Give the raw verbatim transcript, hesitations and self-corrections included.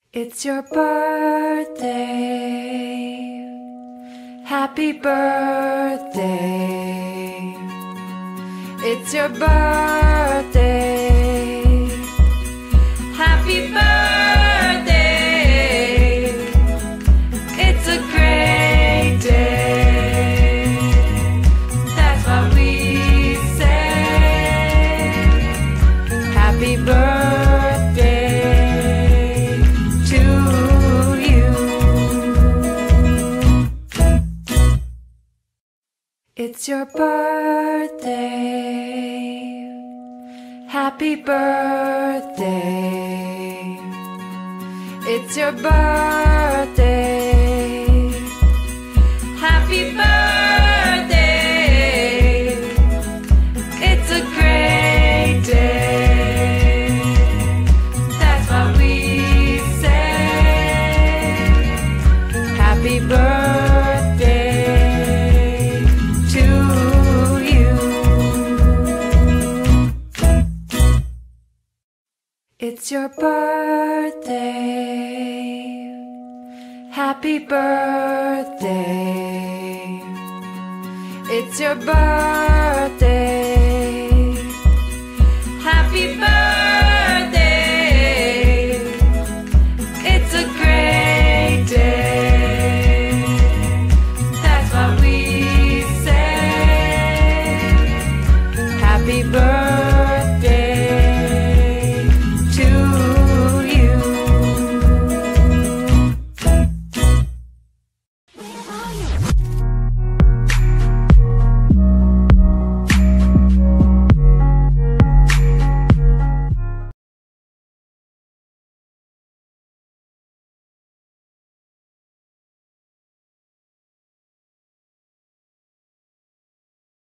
It's your birthday. Happy birthday. It's your birthday. Happy birthday. It's a great day. That's what we say. Happy birthday. It's your birthday. Happy birthday. It's your birthday. Happy birthday. It's a great day. That's what we say. Happy birthday. It's your birthday. Happy birthday. It's your birthday.